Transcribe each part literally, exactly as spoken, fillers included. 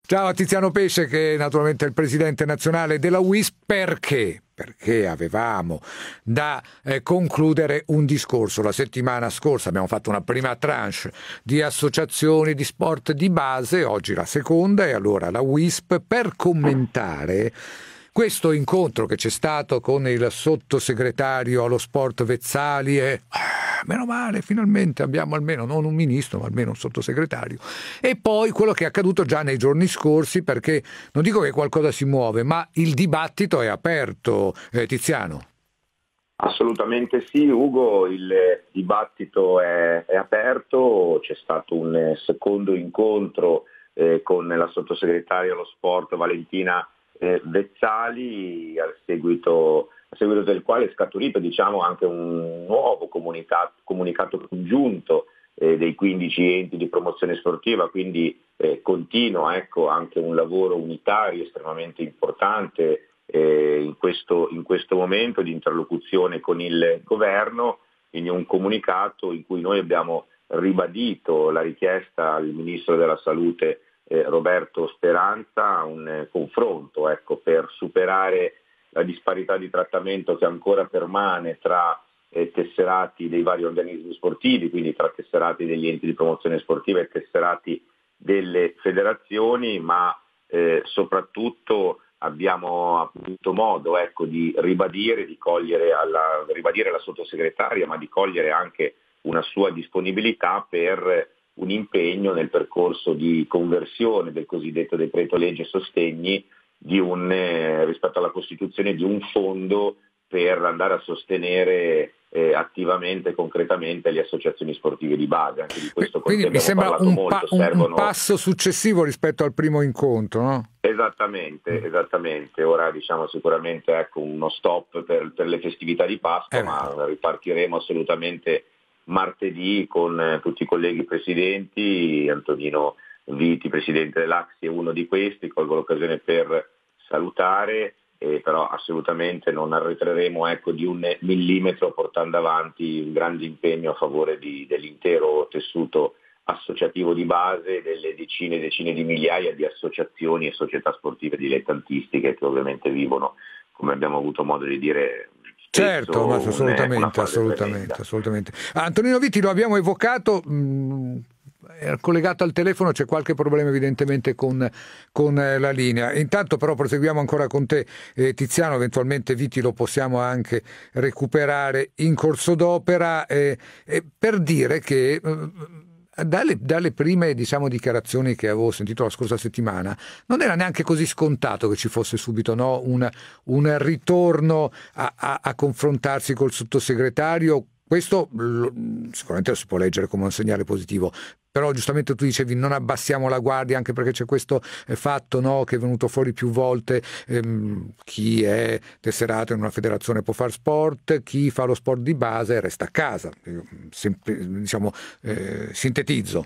Ciao a Tiziano Pesce, che naturalmente è il presidente nazionale della U I S P. Perché? Perché avevamo da eh, concludere un discorso. La settimana scorsa abbiamo fatto una prima tranche di associazioni di sport di base, oggi la seconda, e allora la U I S P per commentare questo incontro che c'è stato con il sottosegretario allo sport Vezzali e ah, meno male, finalmente abbiamo almeno non un ministro ma almeno un sottosegretario, e poi quello che è accaduto già nei giorni scorsi, perché non dico che qualcosa si muove, ma il dibattito è aperto, eh, Tiziano. Assolutamente sì, Ugo, il dibattito è, è aperto, c'è stato un secondo incontro eh, con la sottosegretaria allo sport Valentina eh, Vezzali, al seguito, a seguito del quale è scaturito diciamo, anche un nuovo comunicato, comunicato congiunto eh, dei quindici enti di promozione sportiva, quindi eh, continua ecco, anche un lavoro unitario estremamente importante Eh, in, questo, in questo momento di interlocuzione con il governo, quindi un comunicato in cui noi abbiamo ribadito la richiesta al Ministro della Salute eh, Roberto Speranza, un eh, confronto ecco, per superare la disparità di trattamento che ancora permane tra eh, tesserati dei vari organismi sportivi, quindi tra tesserati degli enti di promozione sportiva e tesserati delle federazioni, ma eh, soprattutto abbiamo avuto modo ecco, di ribadire, di cogliere alla, ribadire alla sottosegretaria, ma di cogliere anche una sua disponibilità per un impegno nel percorso di conversione del cosiddetto decreto legge sostegni di un, eh, rispetto alla costituzione di un fondo per andare a sostenere eh, attivamente e concretamente le associazioni sportive di base. Anche di questo Quindi mi sembra un, pa- un, Servono... un passo successivo rispetto al primo incontro, no? Esattamente, esattamente. Ora diciamo sicuramente ecco, uno stop per, per le festività di Pasqua, eh. ma ripartiremo assolutamente martedì con eh, tutti i colleghi presidenti. Antonino Viti, presidente dell'A C S I, è uno di questi. Colgo l'occasione per salutare. Eh, però assolutamente non arretreremo ecco, di un millimetro, portando avanti un grande impegno a favore di, dell'intero tessuto associativo di base, delle decine e decine di migliaia di associazioni e società sportive dilettantistiche che ovviamente vivono, come abbiamo avuto modo di dire, certo, ma assolutamente, assolutamente, assolutamente. Antonino Viti lo abbiamo evocato, mh, è collegato al telefono, c'è qualche problema evidentemente con, con la linea. Intanto però proseguiamo ancora con te, eh, Tiziano, eventualmente Viti lo possiamo anche recuperare in corso d'opera, eh, eh, per dire che eh, Dalle, dalle prime diciamo, dichiarazioni che avevo sentito la scorsa settimana non era neanche così scontato che ci fosse subito no? un, un ritorno a, a, a confrontarsi col sottosegretario. Questo lo, sicuramente lo si può leggere come un segnale positivo, però giustamente tu dicevi non abbassiamo la guardia, anche perché c'è questo fatto no, che è venuto fuori più volte, ehm, chi è tesserato in una federazione può fare sport, chi fa lo sport di base resta a casa. Sempre, diciamo, eh, sintetizzo.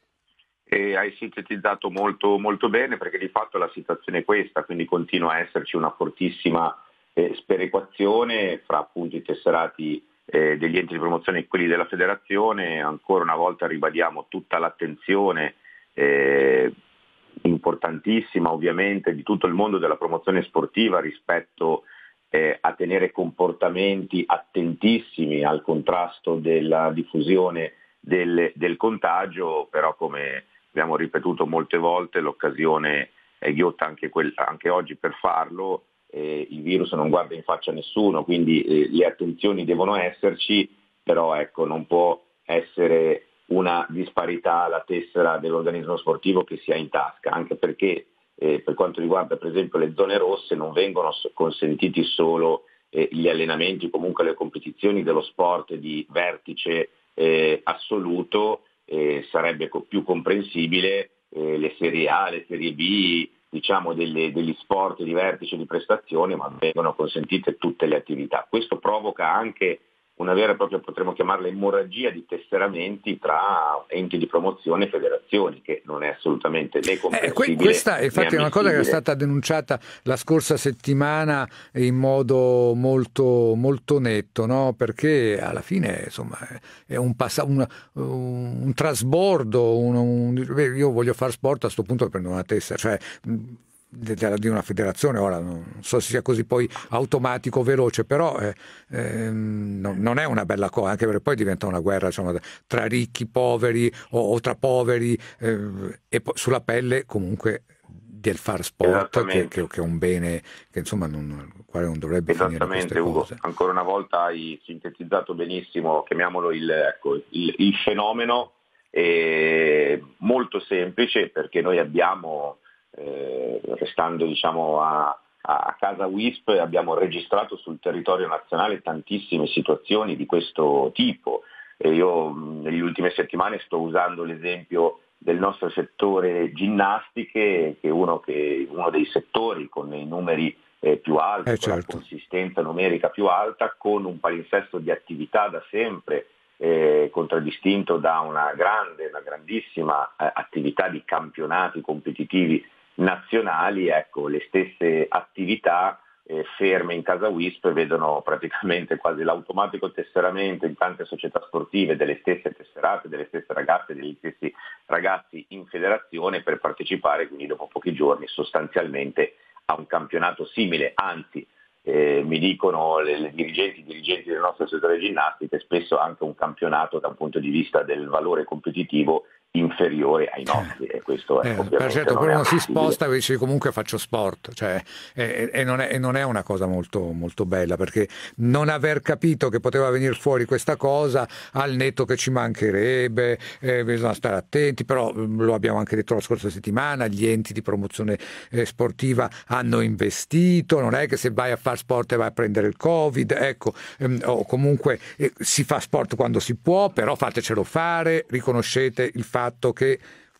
E hai sintetizzato molto, molto bene, perché di fatto la situazione è questa, quindi continua a esserci una fortissima eh, sperequazione fra appunto i tesserati Eh, degli enti di promozione e quelli della federazione. Ancora una volta ribadiamo tutta l'attenzione eh, importantissima ovviamente di tutto il mondo della promozione sportiva rispetto eh, a tenere comportamenti attentissimi al contrasto della diffusione del, del contagio, però come abbiamo ripetuto molte volte l'occasione è ghiotta anche, quel, anche oggi per farlo. Eh, il virus non guarda in faccia a nessuno, quindi eh, le attenzioni devono esserci, però ecco, non può essere una disparità la tessera dell'organismo sportivo che si ha in tasca, anche perché eh, per quanto riguarda per esempio le zone rosse non vengono consentiti solo eh, gli allenamenti, comunque le competizioni dello sport di vertice eh, assoluto, eh, sarebbe co- più comprensibile eh, le serie A, le serie B, diciamo delle, degli sport di vertice di prestazione, ma vengono consentite tutte le attività. Questo provoca anche una vera e propria, potremmo chiamarla, emorragia di tesseramenti tra enti di promozione e federazioni, che non è assolutamente né comprensibile. Eh, questa è infatti una cosa che è stata denunciata la scorsa settimana in modo molto, molto netto, no? Perché alla fine insomma è un, pass- un, un trasbordo, un, un, io voglio fare sport, a questo punto prendo una tessera, cioè di una federazione, ora non so se sia così poi automatico, veloce, però eh, eh, no, non è una bella cosa, anche perché poi diventa una guerra, insomma, tra ricchi, poveri o, o tra poveri, eh, e poi sulla pelle comunque del far sport, che, che, che è un bene che insomma non, quale non dovrebbe finire queste Ugo, cose. Ancora una volta hai sintetizzato benissimo, chiamiamolo il, ecco, il, il fenomeno, eh, molto semplice, perché noi abbiamo Eh, restando diciamo a, a casa W I S P, abbiamo registrato sul territorio nazionale tantissime situazioni di questo tipo, e io negli ultime settimane sto usando l'esempio del nostro settore ginnastiche, che è uno, che, uno dei settori con i numeri eh, più alti, eh, con certo. la consistenza numerica più alta, con un palinsesto di attività da sempre Eh, contraddistinto da una grande, una grandissima eh, attività di campionati competitivi nazionali. Ecco, le stesse attività eh, ferme in casa W I S P vedono praticamente quasi l'automatico tesseramento in tante società sportive delle stesse tesserate, delle stesse ragazze, degli stessi ragazzi in federazione per partecipare, quindi dopo pochi giorni sostanzialmente a un campionato simile, anzi Eh, mi dicono le, le dirigenti, i dirigenti del nostro settore ginnastica, spesso anche un campionato da un punto di vista del valore competitivo inferiore ai nostri, e questo è eh, ovviamente per certo, non è uno si ammissibile. sposta e dice comunque faccio sport, cioè, e, e, non è, e non è una cosa molto, molto bella, perché non aver capito che poteva venire fuori questa cosa, al netto che ci mancherebbe, eh, bisogna stare attenti, però lo abbiamo anche detto la scorsa settimana, gli enti di promozione eh, sportiva hanno investito, non è che se vai a fare sport e vai a prendere il Covid, ecco, ehm, o comunque eh, si fa sport quando si può, però fatecelo fare, riconoscete il fatto che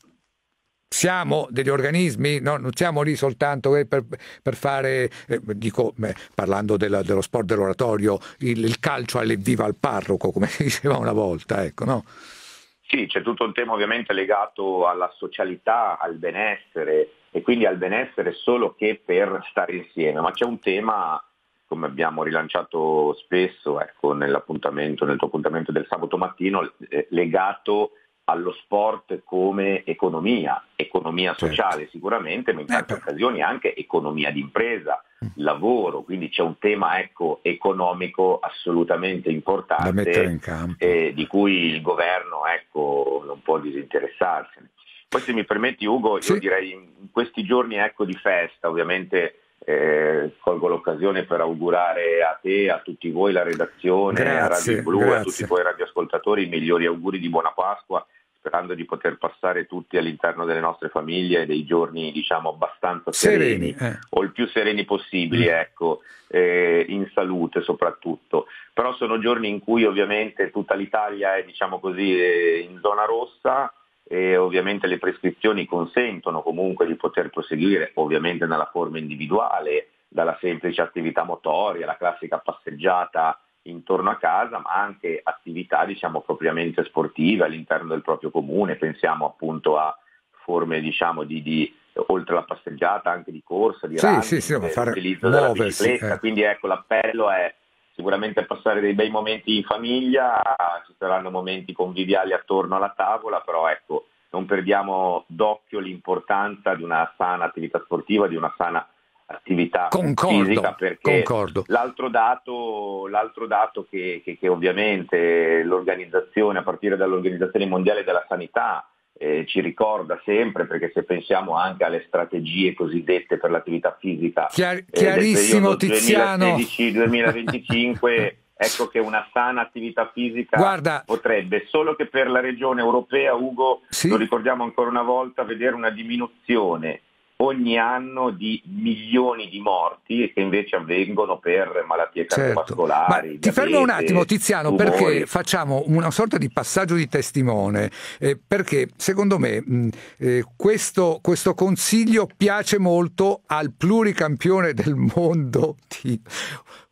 siamo degli organismi, no? Non siamo lì soltanto eh, per, per fare, eh, dico, beh, parlando della, dello sport dell'oratorio, il, il calcio all'evviva al parroco, come si diceva una volta, ecco, no? Sì, c'è tutto un tema ovviamente legato alla socialità, al benessere, e quindi al benessere solo che per stare insieme, ma c'è un tema, come abbiamo rilanciato spesso, ecco, nell'appuntamento, nel tuo appuntamento del sabato mattino, eh, legato allo sport come economia, economia sociale, certo, sicuramente, ma in tante eh, occasioni anche economia d'impresa, lavoro, quindi c'è un tema, ecco, economico assolutamente importante, da mettere in campo, eh, di cui il governo, ecco, non può disinteressarsene. Poi, se mi permetti, Ugo, sì, io direi in questi giorni, ecco, di festa, ovviamente eh, colgo l'occasione per augurare a te, a tutti voi, la redazione, grazie, a Radio Blu, grazie. a tutti i tuoi radioascoltatori, i migliori auguri di buona Pasqua, sperando di poter passare tutti all'interno delle nostre famiglie dei giorni, diciamo, abbastanza sereni, sereni eh. o il più sereni possibili, mm. ecco, eh, in salute soprattutto. Però sono giorni in cui ovviamente tutta l'Italia è, diciamo così, in zona rossa, e ovviamente le prescrizioni consentono comunque di poter proseguire, ovviamente nella forma individuale, dalla semplice attività motoria, la classica passeggiata intorno a casa, ma anche attività, diciamo, propriamente sportive all'interno del proprio comune. Pensiamo appunto a forme, diciamo, di, di oltre alla passeggiata anche di corsa, di sì, running, sì, sì, fare l'utilizzo muoversi, della bicicletta, eh. Quindi ecco, l'appello è sicuramente passare dei bei momenti in famiglia, ci saranno momenti conviviali attorno alla tavola, però ecco, non perdiamo d'occhio l'importanza di una sana attività sportiva, di una sana attività concordo, fisica, perché concordo. l'altro dato, l'altro dato che, che, che ovviamente l'organizzazione, a partire dall'Organizzazione Mondiale della Sanità, eh, ci ricorda sempre, perché se pensiamo anche alle strategie cosiddette per l'attività fisica Chiar- chiarissimo, eh, del periodo Tiziano. duemilasedici duemilaventicinque, ecco che una sana attività fisica Guarda, potrebbe, solo che per la regione europea, Ugo, sì, lo ricordiamo ancora una volta, vedere una diminuzione ogni anno di milioni di morti che invece avvengono per malattie cardiovascolari. Certo. Ma ti fermo un attimo, Tiziano, tumori. Perché facciamo una sorta di passaggio di testimone, eh, perché secondo me mh, eh, questo, questo consiglio piace molto al pluricampione del mondo di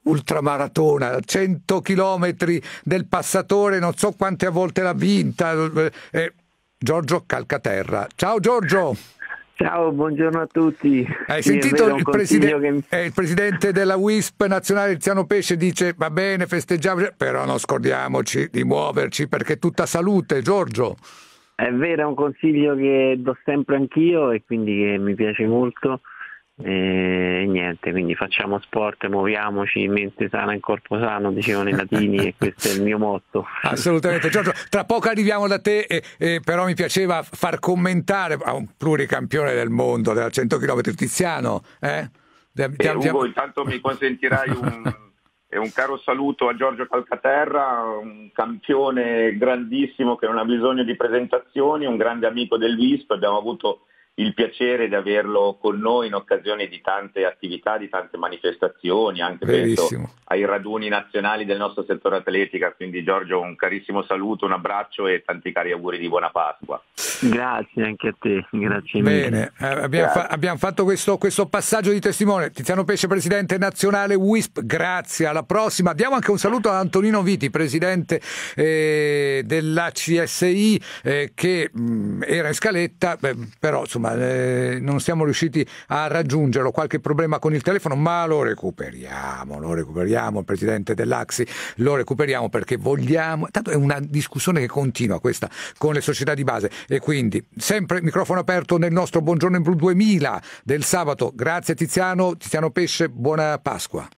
ultramaratona, cento chilometri del passatore, non so quante volte l'ha vinta, eh, Giorgio Calcaterra. Ciao Giorgio! Ciao, buongiorno a tutti. Hai sì, sentito vero, il, preside- che... eh, il presidente della W I S P nazionale Tiziano Pesce dice va bene, festeggiamo, però non scordiamoci di muoverci perché è tutta salute, Giorgio. È vero, è un consiglio che do sempre anch'io e quindi che mi piace molto. E niente, quindi facciamo sport, muoviamoci, mente sana in corpo sano, dicevano i latini, e questo è il mio motto. Assolutamente. Giorgio, tra poco arriviamo da te, e, e però mi piaceva far commentare a un pluricampione del mondo della cento chilometri, Tiziano. Eh? Eh, Ugo, intanto mi consentirai un, un caro saluto a Giorgio Calcaterra, un campione grandissimo che non ha bisogno di presentazioni, un grande amico del V I S P. Abbiamo avuto il piacere di averlo con noi in occasione di tante attività, di tante manifestazioni, anche penso ai raduni nazionali del nostro settore atletica. Quindi Giorgio, un carissimo saluto, un abbraccio e tanti cari auguri di buona Pasqua. Grazie anche a te, grazie mille. Bene, eh, abbiamo, fa- abbiamo fatto questo, questo passaggio di testimone. Tiziano Pesce, presidente nazionale W I S P, grazie, alla prossima. Diamo anche un saluto a Antonino Viti, presidente eh, dell'A C S I, eh, che mh, era in scaletta, beh, però insomma Eh, non siamo riusciti a raggiungerlo, qualche problema con il telefono, ma lo recuperiamo, lo recuperiamo, il presidente dell'A C S I lo recuperiamo perché vogliamo, tanto è una discussione che continua questa con le società di base, e quindi sempre microfono aperto nel nostro Buongiorno in Blu duemila del sabato. Grazie Tiziano, Tiziano Pesce, buona Pasqua.